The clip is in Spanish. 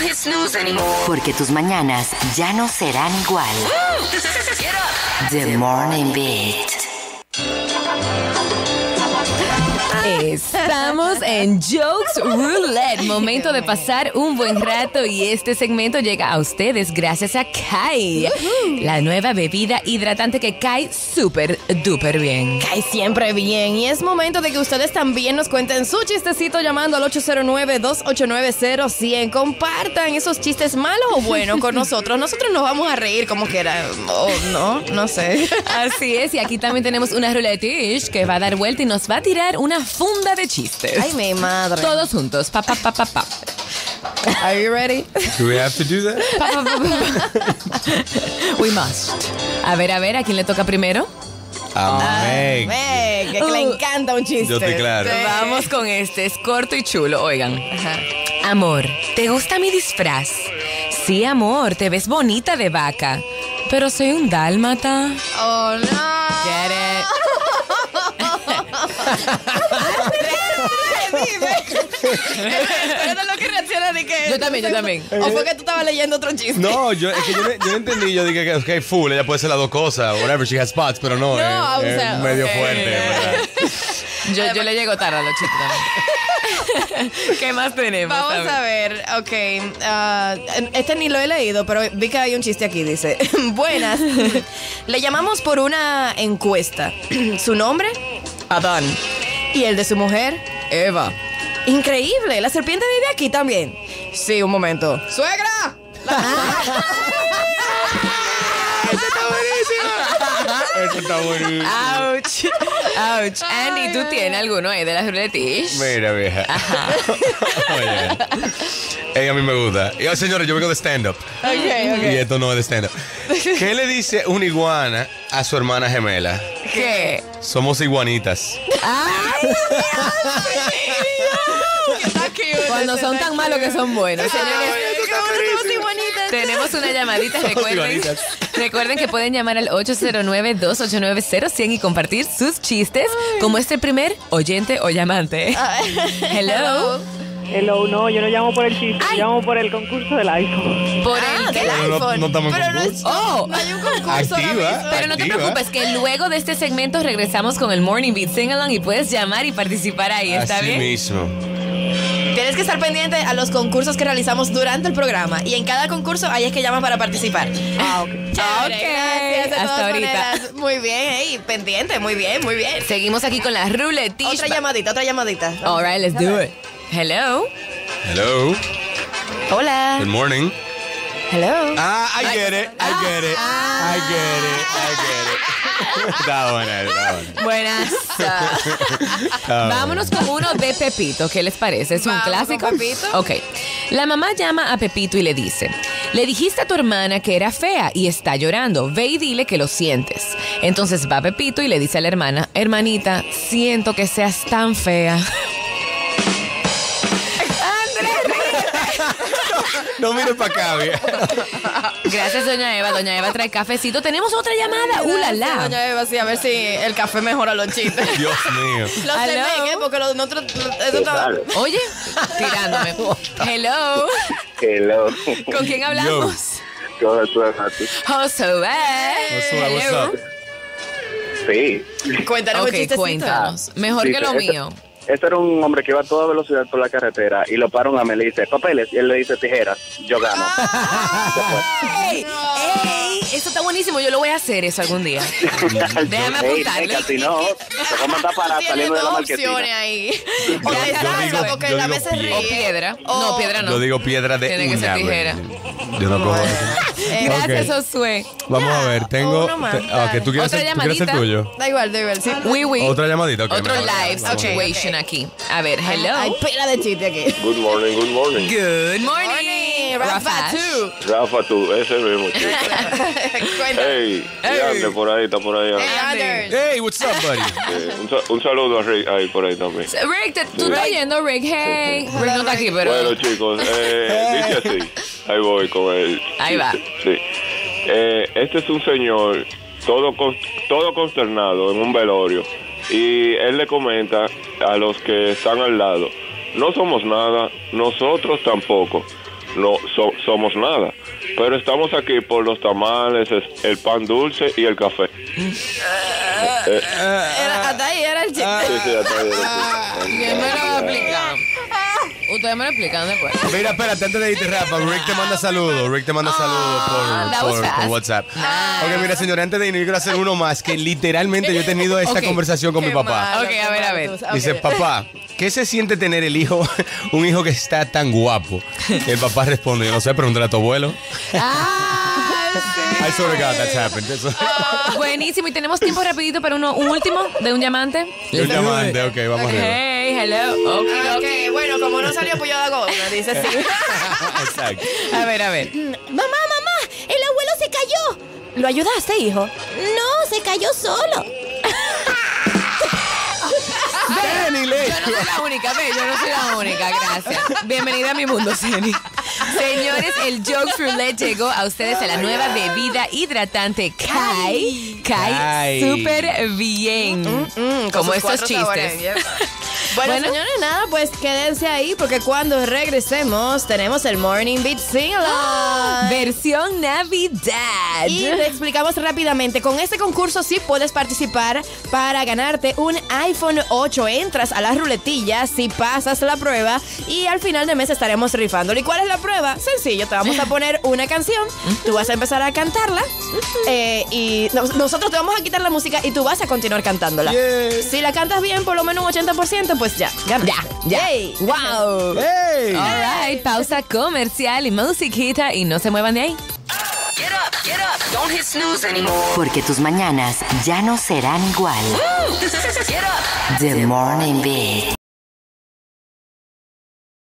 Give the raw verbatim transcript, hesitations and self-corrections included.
hit snooze anymore. Porque tus mañanas ya no serán igual. Get up. The Morning Beat. Estamos en Jokes Roulette, momento de pasar un buen rato y este segmento llega a ustedes gracias a Kai, la nueva bebida hidratante que cae súper duper bien. Cae siempre bien y es momento de que ustedes también nos cuenten su chistecito llamando al ocho cero nueve, dos ocho nueve, cero uno cero. Compartan esos chistes malos o buenos con nosotros. Nosotros nos vamos a reír como quiera. Oh, no, no sé. Así es, y aquí también tenemos una ruletish que va a dar vuelta y nos va a tirar una funda de chistes. Ay, mi madre. Todos juntos. Pa, pa, pa, pa, pa. Are you ready? Do we have to do that? Pa, pa, pa, pa. We must. A ver, a ver, ¿a quién le toca primero? A Meg. Meg, que, que le Uh, encanta un chiste. Yo estoy claro. Sí. Vamos con este, es corto y chulo, oigan. Ajá. Amor, ¿te gusta mi disfraz? Sí, amor, te ves bonita de vaca. Pero soy un dálmata. Oh, no. Get it. Pero lo que reacciona de que... Yo también, yo también. ¿O fue que tú estabas leyendo otro chiste? No, yo, es que yo, no- yo no entendí. Yo dije que, ok, full, ella puede ser las dos cosas. Whatever, she has spots, pero no, No, es, o es sea, medio ok. fuerte, ¿verdad? Yo, yo le llego tarde a los chistes también. ¿Qué más tenemos? Vamos a ver, ok. ah, este ni lo he leído, pero vi que hay un chiste aquí, dice. Buenas. Le llamamos por una encuesta. ¿Su nombre? Adán. ¿Y el de su mujer? Eva. Increíble, la serpiente vive aquí también. Sí, un momento. ¡Suegra! ¡Eso está buenísimo! Eso está buenísimo. Ouch. Ouch. Andy, ¿tú tienes alguno ahí de las ruletish? Mira, vieja. Oye. Ey, a mí me gusta. Y, oh, señores, yo vengo de stand-up. Ok, ok. Y esto no es de stand-up. ¿Qué le dice una iguana a su hermana gemela? ¿Qué? Somos iguanitas. ¡Ay, Cuando son tan malos que son buenos. Señores, tenemos una llamadita. Recuerden, iguanitas. recuerden que pueden llamar al ocho cero nueve, dos ocho nueve, cero cero y compartir sus chistes como este primer oyente o llamante. Hello. Hello, no, yo no llamo por el chiste, yo llamo por el concurso del iPhone. Por Ah, el del Pero no- iPhone. no estamos en Pero no, es- concurso. Oh. no hay un concurso ahora Activa. mismo. Pero no te Activa. preocupes, que luego de este segmento regresamos con el Morning Beat Sing Along y puedes llamar y participar ahí, ¿está Así bien? mismo. Tienes que estar pendiente a los concursos que realizamos durante el programa. Y en cada concurso ahí es que llaman para participar. Ah, ok. Chévere, Ok. gracias, de Hasta todas ahorita. maneras. Muy bien, ey, pendiente, muy bien, muy bien. Seguimos aquí con la ruletish. Otra llamadita, otra llamadita. All right, let's do it. Hello. Hello. Hola. Good morning. Hello. Ah, I get it. I get it. I get it. I get it. Está buena, está buena. Buenas. Está Vámonos con uno de Pepito. ¿Qué les parece? ¿Es un Vamos clásico? con Pepito. Ok. La mamá llama a Pepito y le dice: le dijiste a tu hermana que era fea y está llorando. Ve y dile que lo sientes. Entonces va Pepito y le dice a la hermana: hermanita, siento que seas tan fea. No mires para acá, vieja. Gracias, doña Eva. Doña Eva trae cafecito. Tenemos otra llamada. ¡Uh, la, Gracias, la! doña Eva, sí, a ver si el café mejora los chistes. Dios mío. Los Hello. terminé, ¿eh? Porque los nosotros... Eso está... Oye, tirándome. Hello. Hello. ¿Con quién hablamos? Todo esto es gratis. Josué. Josué, what's Hello. up? Sí. Cuéntanos un Ok, chistecito. cuéntanos. Mejor Sí, que lo este- mío. Este era un hombre que iba a toda velocidad por la carretera y lo para un hombre y le dice papeles y él le dice tijeras. Yo gano. ¡Ey! ¡Ey! Eso está buenísimo. Yo lo voy a hacer eso algún día. Déjame Ey, apuntarlo. ey, que si no, se va a mandar para Tienes saliendo de la dos marquesina. opciones ahí. O Yo- te yo salva, digo- porque yo la digo vez se pie- O ríe. piedra. O- No, piedra no. Yo digo piedra de Tiene que ser uña, tijera. güey. Yo no cojo eso. Eh, Gracias, Ok. Josué. Vamos a ver, tengo... uno más, te- ah, dale. ok, ¿tú quieres, Otra hacer, ¿tú quieres el llamadita. tuyo? Da igual, da igual, sí. Oui, oui. Otra llamadita, ok. Otro mejor. live Vamos. situation aquí. A ver, hello. Hay pila de chiste aquí. Good morning, good morning. Good morning. Morning, Rafa Rafa. two. Rafa, tú, ese mismo chico. Cuéntanos. Hey, Ande por ahí, está por ahí. Hey, Anders. Hey, what's up, buddy? Eh, un, sa- un saludo a Rick ahí por ahí también. Rick, te- tú estás oyendo, Rick. Hey. Rick no está aquí, pero... Bueno, chicos, eh, dice así. Ahí voy con el Ahí va. Sí. Eh, este es un señor todo, con- todo consternado en un velorio. Y él le comenta a los que están al lado: no somos nada, nosotros tampoco. no so- somos nada. Pero estamos aquí por los tamales, es- el pan dulce y el café. Eh, Era, hasta ahí era el chiste. sí, sí, hasta ahí. ¿Quién me lo va a explicar? Ustedes me lo explican después. Mira, espérate, antes de irte, Rafa, Rick te manda saludos. Rick te manda saludos that por, was por, por fast. WhatsApp. Ok, mira, señora, antes de irnos, yo quiero hacer uno más, que literalmente yo he tenido esta Ok. conversación con mi Qué papá. malo, Ok, qué a ver, a malo ver. tú. Ok. Dice, papá, ¿qué se siente tener el hijo, un hijo que está tan guapo? Y el papá responde, yo no sé, pregúntale a tu abuelo. Ah, sí. I swear to God, that's happened. Eso- Buenísimo. ¿Y tenemos tiempo rapidito para uno, un último de un diamante? De un diamante, ok, vamos a ver. Hey, hello. Ok, Ok, bueno, como no salió pues yo hago una, dice sí. Exacto. A ver, a ver. Mamá, mamá, el abuelo se cayó. ¿Lo ayudaste, hijo? No, se cayó solo. Danny, le- Yo no soy la única, ve, yo no soy la única, gracias. Bienvenida a mi mundo, Seni. Señores, el Jokes Roulette llegó a ustedes a la nueva bebida hidratante Kai. Kai, Kai. súper bien. Mm, con Como sus estos cuatro sabores, chistes. yep. Bueno, Bueno. señores, nada, pues quédense ahí porque cuando regresemos tenemos el Morning Beat Sing-Along. Versión Navidad. Y te explicamos rápidamente, con este concurso sí puedes participar para ganarte un iPhone ocho. Entras a la ruletilla si pasas la prueba y al final de mes estaremos rifándolo. ¿Y cuál es la prueba? Sencillo, te vamos a poner una canción, tú vas a empezar a cantarla eh, y nos- nosotros te vamos a quitar la música y tú vas a continuar cantándola. Yeah. Si la cantas bien, por lo menos un ochenta por ciento, pues ya, gana. Ya, ya. Yay. Wow. ¡Hey! All right, pausa comercial y musiquita y no se muevan de ahí. Get up, get up. Don't hit snooze anymore. Porque tus mañanas ya no serán igual. Get up. The Morning Beat.